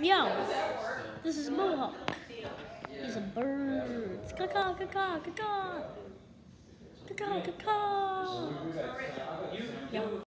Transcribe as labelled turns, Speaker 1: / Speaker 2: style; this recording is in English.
Speaker 1: Yo, this is Mohawk. He's a bird. Caw-caw, caw-caw, caw-caw. Caw-caw, caw-caw. Yo.